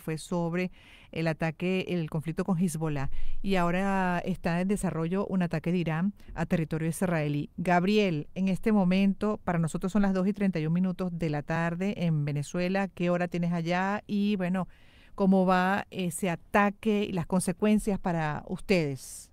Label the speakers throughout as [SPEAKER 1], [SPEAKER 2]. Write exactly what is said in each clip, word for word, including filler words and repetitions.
[SPEAKER 1] fue sobre el ataque, el conflicto con Hezbollah. Y ahora está en desarrollo un ataque de Irán a territorio israelí. Gabriel, en este momento, para nosotros son las dos y treinta y un minutos de la tarde en Venezuela. ¿Qué hora tienes allá? Y bueno, ¿cómo va ese ataque y las consecuencias para ustedes?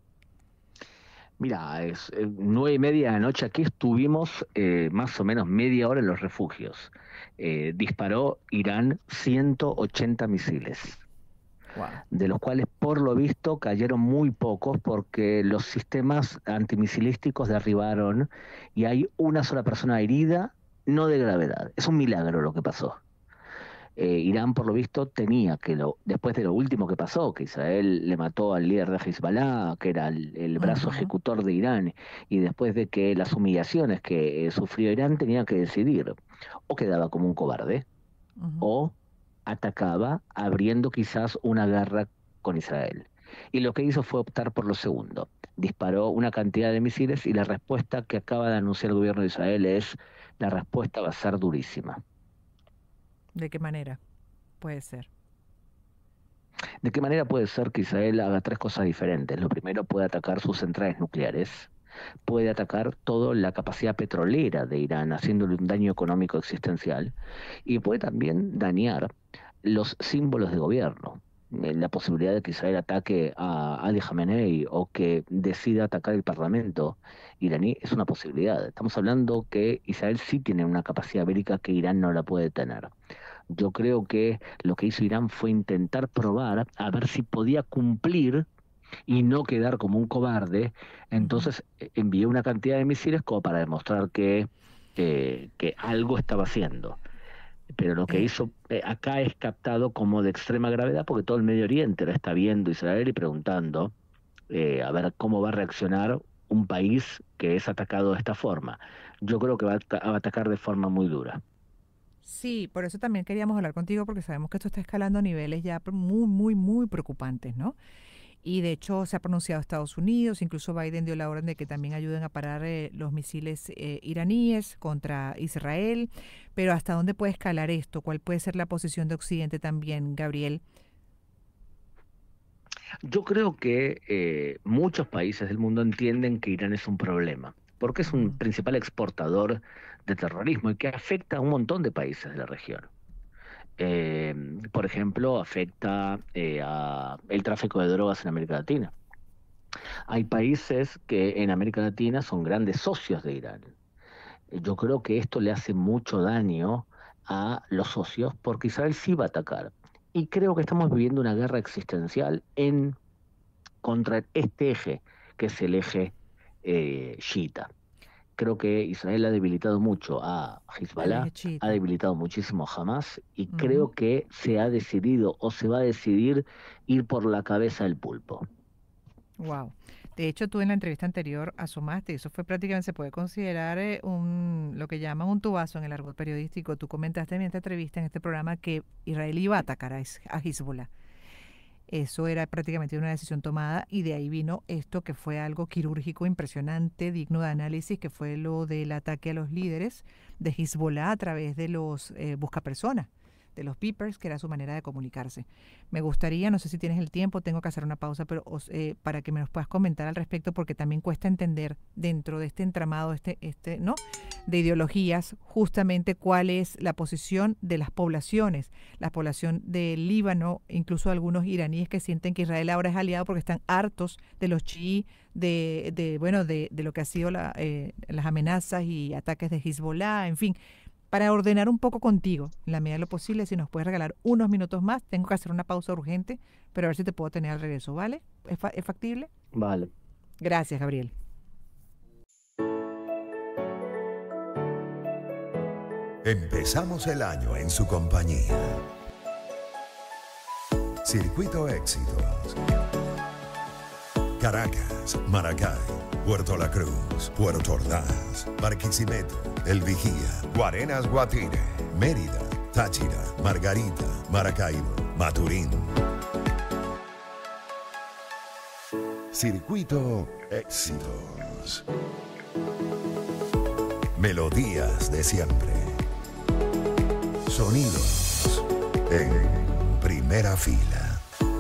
[SPEAKER 2] Mira, es eh, nueve y media de la noche. Aquí estuvimos eh, más o menos media hora en los refugios. Eh, disparó Irán ciento ochenta misiles,
[SPEAKER 1] Wow.
[SPEAKER 2] de los cuales por lo visto cayeron muy pocos porque los sistemas antimisilísticos derribaron y hay una sola persona herida, no de gravedad. Es un milagro lo que pasó. Eh, Irán, por lo visto, tenía que, lo, después de lo último que pasó, que Israel le mató al líder de Hezbollah, que era el, el brazo
[SPEAKER 1] Ujú.
[SPEAKER 2] ejecutor de Irán, y después de que las humillaciones que eh, sufrió Irán, tenía que decidir, o quedaba como un cobarde,
[SPEAKER 1] Ujú.
[SPEAKER 2] o atacaba abriendo quizás una guerra con Israel. Y lo que hizo fue optar por lo segundo. Disparó una cantidad de misiles y la respuesta que acaba de anunciar el gobierno de Israel es, la respuesta va a ser durísima.
[SPEAKER 1] ¿De qué manera puede ser?
[SPEAKER 2] ¿De qué manera puede ser que Israel haga tres cosas diferentes? Lo primero, puede atacar sus centrales nucleares, puede atacar toda la capacidad petrolera de Irán, haciéndole un daño económico existencial, y puede también dañar los símbolos de gobierno. Eh, La posibilidad de que Israel ataque a Ali Khamenei o que decida atacar el parlamento iraní es una posibilidad. Estamos hablando que Israel sí tiene una capacidad bélica que Irán no la puede tener. Yo creo que lo que hizo Irán fue intentar probar a ver si podía cumplir y no quedar como un cobarde.
[SPEAKER 1] Ujú.
[SPEAKER 2] Entonces eh, envió una cantidad de misiles como para demostrar que, eh, que algo estaba haciendo. Pero lo que
[SPEAKER 1] Eh,
[SPEAKER 2] hizo eh, acá es captado como de extrema gravedad porque todo el Medio Oriente lo está viendo Israel y preguntando eh, a ver cómo va a reaccionar un país que es atacado de esta forma. Yo creo que va a, ata- va a atacar de forma muy dura.
[SPEAKER 1] Sí, por eso también queríamos hablar contigo porque sabemos que esto está escalando a niveles ya pre- muy, muy, muy preocupantes, ¿no? Y de hecho se ha pronunciado Estados Unidos, incluso Biden dio la orden de que también ayuden a parar eh, los misiles eh, iraníes contra Israel. Pero ¿hasta dónde puede escalar esto? ¿Cuál puede ser la posición de Occidente también, Gabriel?
[SPEAKER 2] Yo creo que eh, muchos países del mundo entienden que Irán es un problema, porque es un
[SPEAKER 1] Ujú.
[SPEAKER 2] principal exportador de terrorismo y que afecta a un montón de países de la región. Eh, por ejemplo, afecta eh, a el tráfico de drogas en América Latina. Hay países que en América Latina son grandes socios de Irán. Yo creo que esto le hace mucho daño a los socios porque Israel sí va a atacar. Y creo que estamos viviendo una guerra existencial en contra este eje, que es el eje eh, chiita. Creo que Israel ha debilitado mucho a
[SPEAKER 1] Al
[SPEAKER 2] Hezbollah,
[SPEAKER 1] eje
[SPEAKER 2] ha
[SPEAKER 1] chiita.
[SPEAKER 2] debilitado muchísimo a Hamas y
[SPEAKER 1] Ujú.
[SPEAKER 2] creo que se ha decidido o se va a decidir ir por la cabeza del pulpo.
[SPEAKER 1] Wow. De hecho, tú en la entrevista anterior asomaste, eso fue prácticamente, se puede considerar eh, un, lo que llaman un tubazo en el argot periodístico. Tú comentaste en esta entrevista, en este programa, que Israel iba a atacar a, Is- a Hezbollah. Eso era prácticamente una decisión tomada y de ahí vino esto que fue algo quirúrgico impresionante, digno de análisis, que fue lo del ataque a los líderes de Hezbollah a través de los eh, buscapersonas, de los peepers, que era su manera de comunicarse. Me gustaría, no sé si tienes el tiempo, tengo que hacer una pausa, pero os, eh, para que me nos puedas comentar al respecto, porque también cuesta entender dentro de este entramado, este, este, ¿no? de ideologías, justamente cuál es la posición de las poblaciones, la población del Líbano, incluso algunos iraníes que sienten que Israel ahora es aliado porque están hartos de los chií, de, de bueno, de, de lo que ha sido la, eh, las amenazas y ataques de Hezbollah, en fin. Para ordenar un poco contigo, en la medida de lo posible, si nos puedes regalar unos minutos más, tengo que hacer una pausa urgente, pero a ver si te puedo tener al regreso, ¿vale? ¿Es, fa- es factible?
[SPEAKER 2] Vale.
[SPEAKER 1] Gracias, Gabriel.
[SPEAKER 3] Empezamos el año en su compañía. Circuito Éxitos. Caracas, Maracay, Puerto La Cruz, Puerto Ordaz, Barquisimeto, El Vigía, Guarenas Guatire, Mérida, Táchira, Margarita, Maracaibo, Maturín. Circuito Éxitos. Melodías de siempre. Sonidos en primera fila.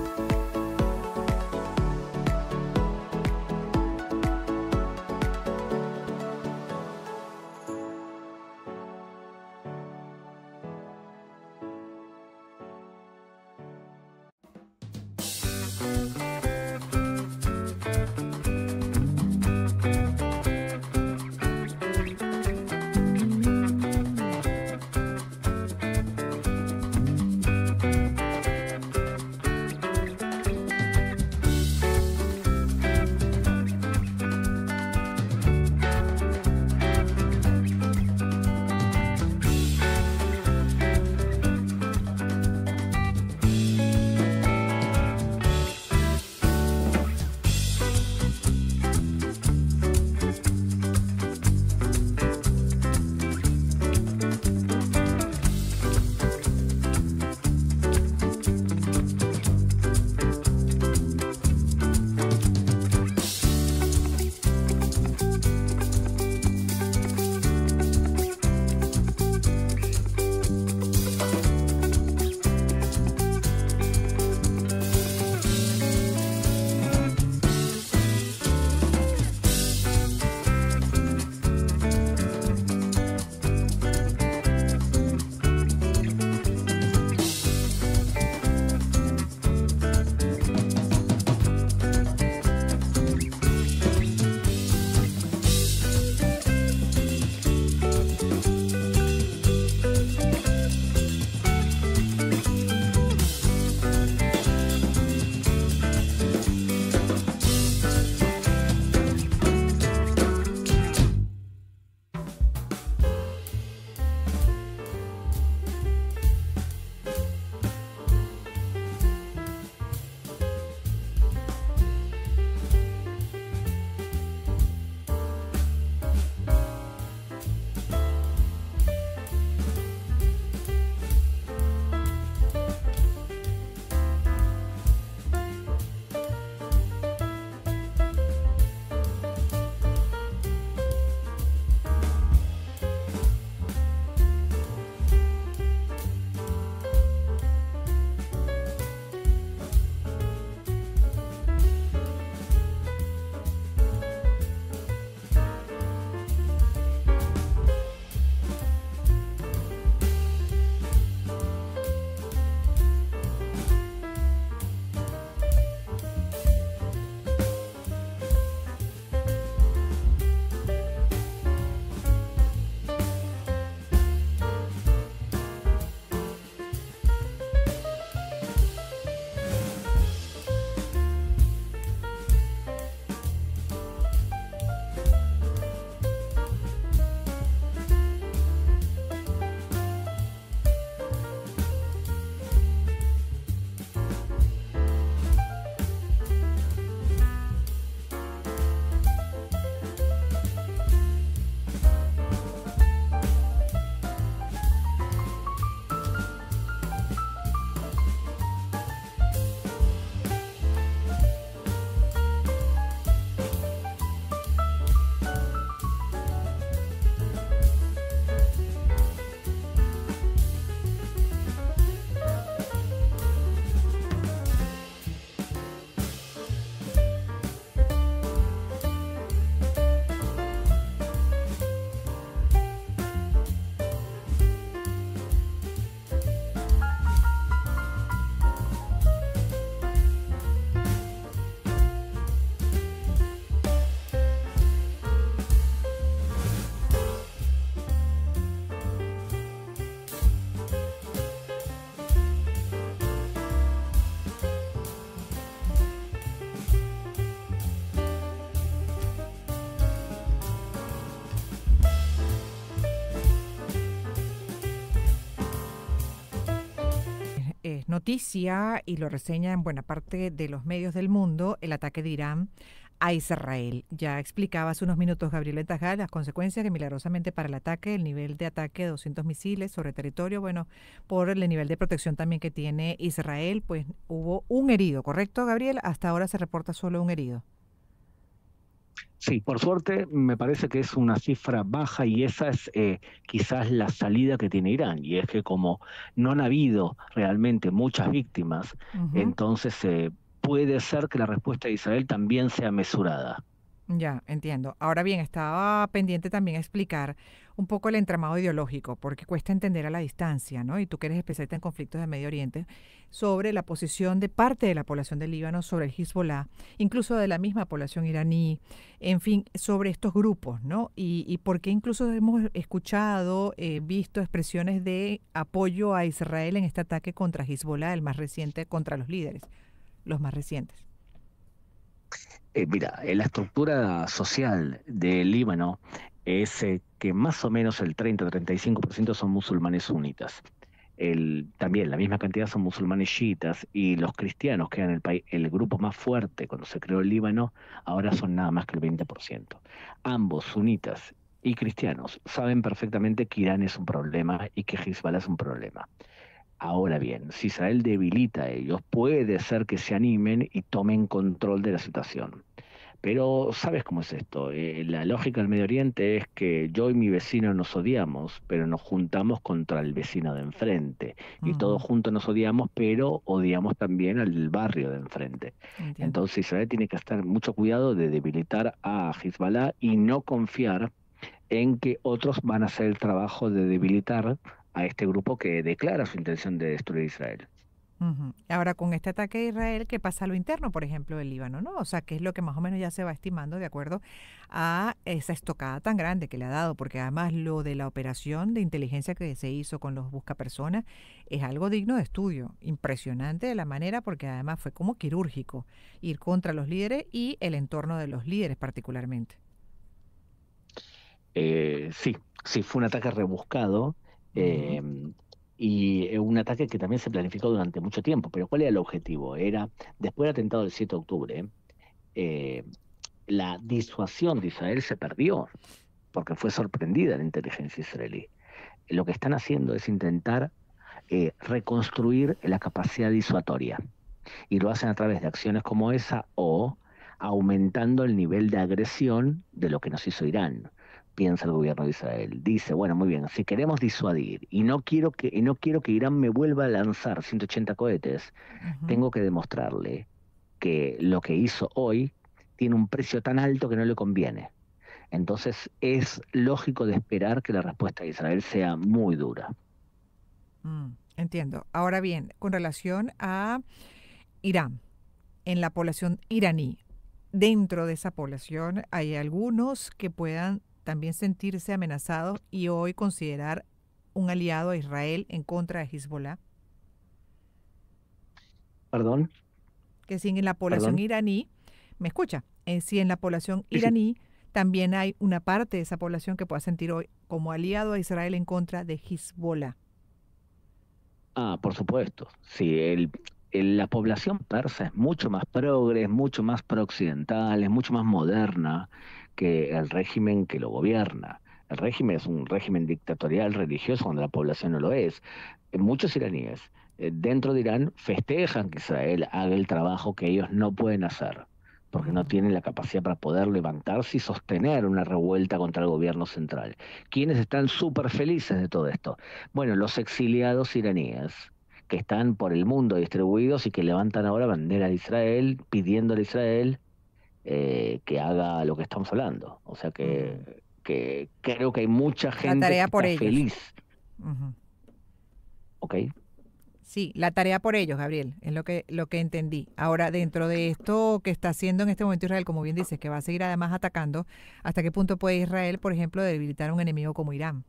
[SPEAKER 1] Es noticia y lo reseña en buena parte de los medios del mundo el ataque de Irán a Israel. Ya explicaba hace unos minutos Gabriel Tajal las consecuencias que milagrosamente para el ataque, el nivel de ataque de doscientos misiles sobre territorio, bueno, por el nivel de protección también que tiene Israel, pues hubo un herido, ¿correcto, Gabriel? Hasta ahora se reporta solo un herido.
[SPEAKER 2] Sí, por suerte me parece que es una cifra baja y esa es eh, quizás la salida que tiene Irán. Y es que como no han habido realmente muchas víctimas,
[SPEAKER 1] Ujú.
[SPEAKER 2] entonces eh, puede ser que la respuesta de Israel también sea mesurada.
[SPEAKER 1] Ya, entiendo. Ahora bien, estaba pendiente también explicar un poco el entramado ideológico, porque cuesta entender a la distancia, ¿no? Y tú que eres especialista en conflictos de Medio Oriente, sobre la posición de parte de la población del Líbano sobre el Hezbollah, incluso de la misma población iraní, en fin, sobre estos grupos, ¿no? Y, y por qué incluso hemos escuchado, eh, visto expresiones de apoyo a Israel en este ataque contra Hezbollah, el más reciente, contra los líderes, los más recientes.
[SPEAKER 2] Eh, mira, eh, la estructura social del Líbano es eh, que más o menos el treinta-treinta y cinco por ciento son musulmanes sunitas. El, también la misma cantidad son musulmanes chiitas y los cristianos, que eran el, país, el grupo más fuerte cuando se creó el Líbano, ahora son nada más que el veinte por ciento. Ambos, sunitas y cristianos, saben perfectamente que Irán es un problema y que Hezbollah es un problema. Ahora bien, si Israel debilita a ellos, puede ser que se animen y tomen control de la situación. Pero ¿sabes cómo es esto? Eh, la lógica del Medio Oriente es que yo y mi vecino nos odiamos, pero nos juntamos contra el vecino de enfrente. Y todos
[SPEAKER 1] Ujú.
[SPEAKER 2] juntos nos odiamos, pero odiamos también al barrio de enfrente.
[SPEAKER 1] Entiendo.
[SPEAKER 2] Entonces Israel tiene que estar mucho cuidado de debilitar a Hezbollah y no confiar en que otros van a hacer el trabajo de debilitar a este grupo que declara su intención de destruir Israel.
[SPEAKER 1] Ujú. Ahora, con este ataque de Israel, ¿qué pasa a lo interno, por ejemplo, del Líbano, ¿no? O sea, ¿qué es lo que más o menos ya se va estimando de acuerdo a esa estocada tan grande que le ha dado? Porque además lo de la operación de inteligencia que se hizo con los buscapersonas es algo digno de estudio, impresionante de la manera, porque además fue como quirúrgico ir contra los líderes y el entorno de los líderes particularmente.
[SPEAKER 2] Eh, sí, sí, fue un ataque rebuscado
[SPEAKER 1] Ujú.
[SPEAKER 2] eh, y eh, un ataque que también se planificó durante mucho tiempo. Pero ¿cuál era el objetivo? Era, después del atentado del siete de octubre, eh, la disuasión de Israel se perdió porque fue sorprendida la inteligencia israelí. Lo que están haciendo es intentar eh, reconstruir la capacidad disuatoria y lo hacen a través de acciones como esa o aumentando el nivel de agresión de lo que nos hizo Irán. Piensa el gobierno de Israel. Dice, bueno, muy bien, si queremos disuadir y no quiero que, y no quiero que Irán me vuelva a lanzar ciento ochenta cohetes,
[SPEAKER 1] Ujú.
[SPEAKER 2] tengo que demostrarle que lo que hizo hoy tiene un precio tan alto que no le conviene. Entonces es lógico de esperar que la respuesta de Israel sea muy dura.
[SPEAKER 1] Mm, entiendo. Ahora bien, con relación a Irán, en la población iraní, dentro de esa población hay algunos que puedan también sentirse amenazados y hoy considerar un aliado a Israel en contra de Hezbollah,
[SPEAKER 2] Perdón,
[SPEAKER 1] que si en la población
[SPEAKER 2] perdón.
[SPEAKER 1] iraní, ¿me escucha? Eh, si en la población
[SPEAKER 2] Sí, sí.
[SPEAKER 1] iraní también hay una parte de esa población que pueda sentir hoy como aliado a Israel en contra de Hezbollah.
[SPEAKER 2] Ah, por supuesto. Sí, el, el- la población persa es mucho más progre, es mucho más prooccidental, es mucho más moderna que el régimen que lo gobierna. El régimen es un régimen dictatorial religioso cuando la población no lo es. Eh, Muchos iraníes eh, dentro de Irán festejan que Israel haga el trabajo que ellos no pueden hacer, porque no
[SPEAKER 1] Ujú.
[SPEAKER 2] tienen la capacidad para poder levantarse y sostener una revuelta contra el gobierno central. ¿Quiénes están súper felices de todo esto? Bueno, los exiliados iraníes que están por el mundo distribuidos y que levantan ahora bandera de Israel, pidiéndole a Israel eh, que haga lo que estamos hablando. O sea
[SPEAKER 1] Mm.
[SPEAKER 2] que, que creo que hay mucha
[SPEAKER 1] La
[SPEAKER 2] gente
[SPEAKER 1] tarea
[SPEAKER 2] que
[SPEAKER 1] por
[SPEAKER 2] está
[SPEAKER 1] ellos.
[SPEAKER 2] feliz,
[SPEAKER 1] Ujú.
[SPEAKER 2] ¿ok?
[SPEAKER 1] Sí, la tarea por ellos, Gabriel, es lo que, lo que entendí. Ahora, dentro de esto que está haciendo en este momento Israel, como bien dices, que va a seguir además atacando, ¿hasta qué punto puede Israel, por ejemplo, debilitar a un enemigo como Irán?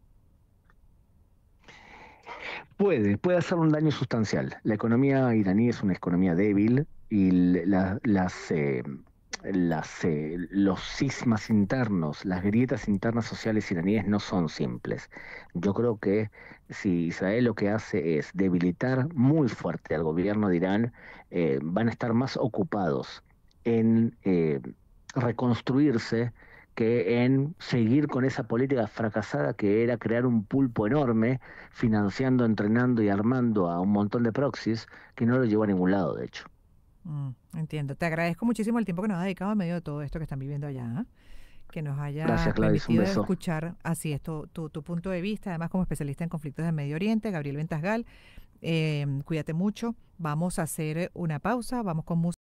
[SPEAKER 2] Puede, puede hacer un daño sustancial. La economía iraní es una economía débil y la- las, eh, las, eh, los cismas internos, las grietas internas sociales iraníes no son simples. Yo creo que si Israel lo que hace es debilitar muy fuerte al gobierno de Irán, eh, van a estar más ocupados en eh, reconstruirse que en seguir con esa política fracasada que era crear un pulpo enorme financiando, entrenando y armando a un montón de proxies que no lo llevó a ningún lado, de hecho.
[SPEAKER 1] Mm, entiendo. Te agradezco muchísimo el tiempo que nos has dedicado en medio de todo esto que están viviendo allá. ¿Ah? que nos haya
[SPEAKER 2] Gracias, Gladys, un
[SPEAKER 1] permitido
[SPEAKER 2] beso.
[SPEAKER 1] escuchar así esto, tu, tu punto de vista, además como especialista en conflictos de Medio Oriente, Gabriel Ventasgal. Eh, cuídate mucho. Vamos a hacer una pausa, vamos con música.